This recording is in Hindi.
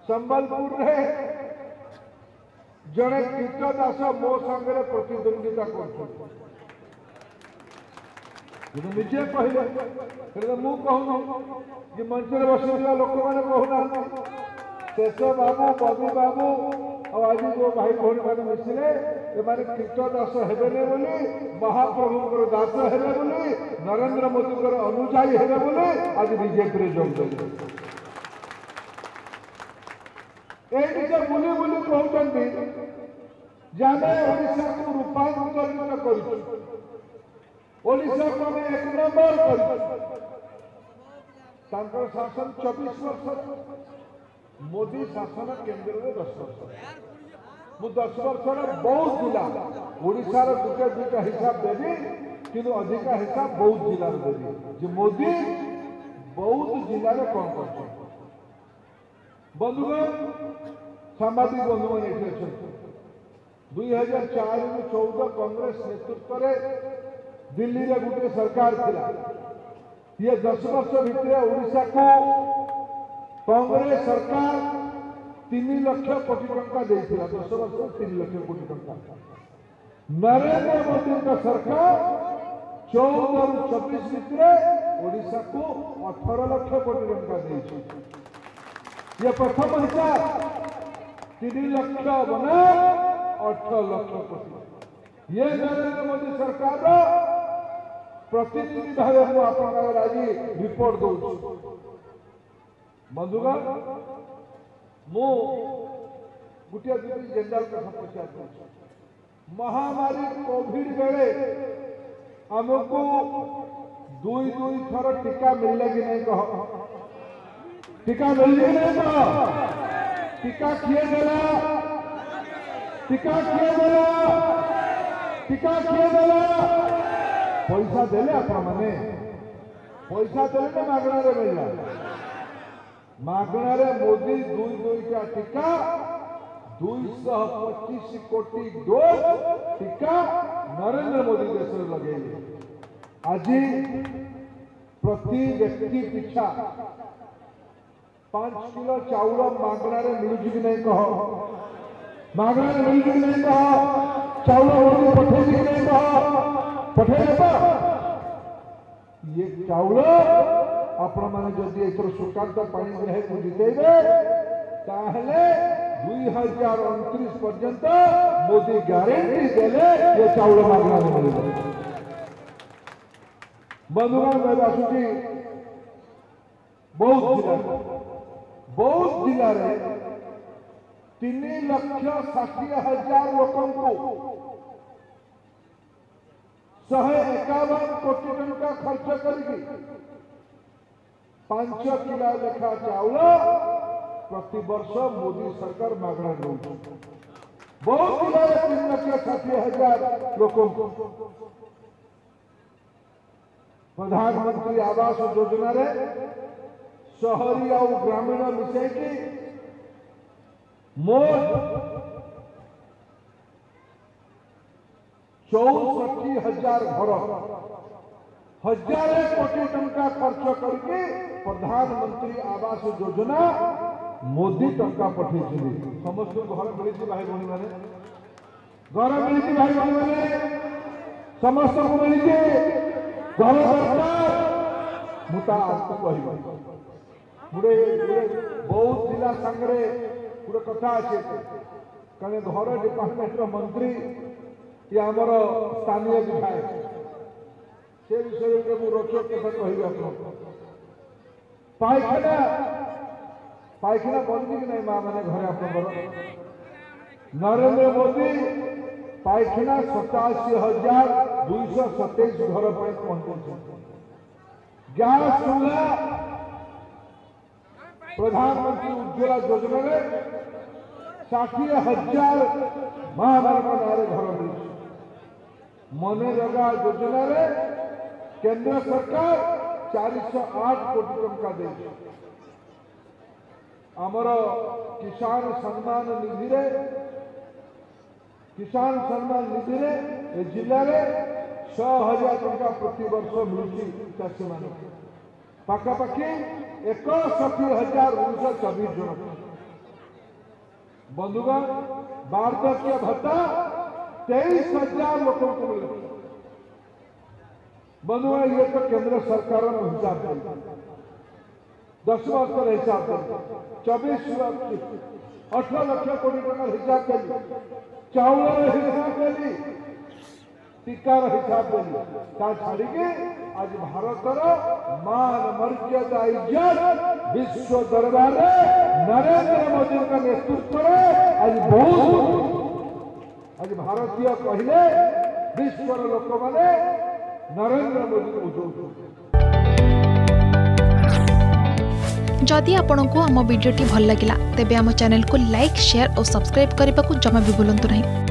संबलपुर रे जड़े कीट दास मो संगे प्रतिद्वंदिता निजे कहले मु कहूँ कि मंच में बसुवा लोक मैंने कहूना शेष बाबू बबी बाबू आज जो भाई भौणी मैंने मिसिले एमाने कीट दास हेबेने बोली महाप्रभुंकर दास हेबे बोली नरेंद्र मोदी अनुजाई हेबे बोली आज बीजेपी रे जोग देले एटी से बुली बुली कहउछन्ती जाने ओडिशा को रूपांतरित करिछु ओडिशा को हम एक नंबर करिछु तांकर शासन 24 वर्ष मोदी शासन केंद्र में 10 वर्ष मु 10 वर्ष बहुत जिला ओडिशा रो दुटे दुटा हिसाब देबी किंतु अधिका हिसाब बहुत जिला रो देबी जे मोदी बहुत जिला रे कोन करछ बंधुगण सामाजिक बंधु मैंने 2004 में 14 कांग्रेस नेतृत्व में दिल्ली में गोटे सरकार थिला ये 10 वर्ष भितर ओडिशा को कांग्रेस सरकार 3 लाख कोटी टंका देथिला 10 वर्ष 3 लाख कोटी टंका नरेंद्र मोदी का सरकार 14 और 24 भितर ओडिशा को 18 लाख कोटी टंका देछि ये प्रथम हिसाब 3 लाख बना 18 लाख कोटी ये नरेंद्र मोदी सरकार प्रतिनिधि भाव मु आपन आज रिपोर्ट दो बंधुगण मु गोटे दुटी जनरल का समस्या महामारी कोविड बेले हमको 2 थर टीका मिलले कि नहीं कह टीका मिल नहीं कह टीका किए देला टीका किए देला टीका किए देला पैसा देले आपण माने पैसा देले ना मागणा रे मिलला मागणा रे मोदी 2 टीका 225 कोटी डोज टीका नरेंद्र मोदी देश में लगे आज प्रति व्यक्ति पिछा 5 किलो चाउल मागणा रे मिलुछि कि नहीं कह मागणा रे मिलुछि कि नहीं कह चाउल मोदी पठे कि नहीं कह पठे ये चाउल आपण माने जदि एथर सुकांत पानी रहे को जितेबे ताहले 2029 पर्यंत मोदी गारंटी देले ये चाउल मागणा रे मिलबो बंधुगण मैं आसुची बहुत जिला रे 3,60,000 लोकन को 151 कोटी टंका खर्च करके 5 किलो लेखा चाउल प्रति वर्ष मोदी सरकार मागणा दे बहुत जिला 3,60,000 लोकन को प्रधानमंत्री आवास योजना रे शहरी और ग्रामीण मिसेकी मोट 64,000 घर 1,000 कोटी टंका खर्च करके प्रधानमंत्री आवास योजना मोदी टंका पठे समस्त घर मिली भाई भाई मैंने घर मिली भाई भाई मैंने समस्त को मिली घर दरकार मुता कह गुड़े बहुत जिला संगे गोटे कथा अच्छे कहे घर डिपार्टमेंट मंत्री ये आमर स्थानीय विधायक से विषय में मुझे रोचक कथा कह पायखाना पायखाना बनती कि नहीं माँ मैंने घरे आप नरेंद्र मोदी पायखाना 87,227 घर पर पहुंचे गैस चूल्हा प्रधानमंत्री उज्ज्वला योजना में 60,000 महाभारत नारे घर मिली मनरेगा योजना रे केंद्र सरकार 408 कोटी टंका दे आमर किसान सम्मान निधि रे ए जिले में 6,000 टंका प्रति वर्ष मिलुची चाषी मान पाखापाखि 61,924 जन बंधुगण वार्धक्य भत्ता 23,000 लोगों को मिले। बंधुगण ये तो केंद्र सरकार हिसाब है, 10 वर्ष का हिसाब है, 18 लाख कोटी टकर हिसाब देली, चाउल हिसाब देली, टीकार हिसाब देली, ता छाड़ी के आज भारतर मान मर्यादा इज्जत विश्व दरबार नरेंद्र मोदी का नेतृत्व में आज बहुत आज भारतीय कहले विश्वर लोक माने नरेंद्र मोदी को बुझाऊ। जदि आपंक आम भिडी भल लगा तेब आम चैनल को लाइक शेयर और सब्सक्राइब करने को जमा भी भूलु नहीं।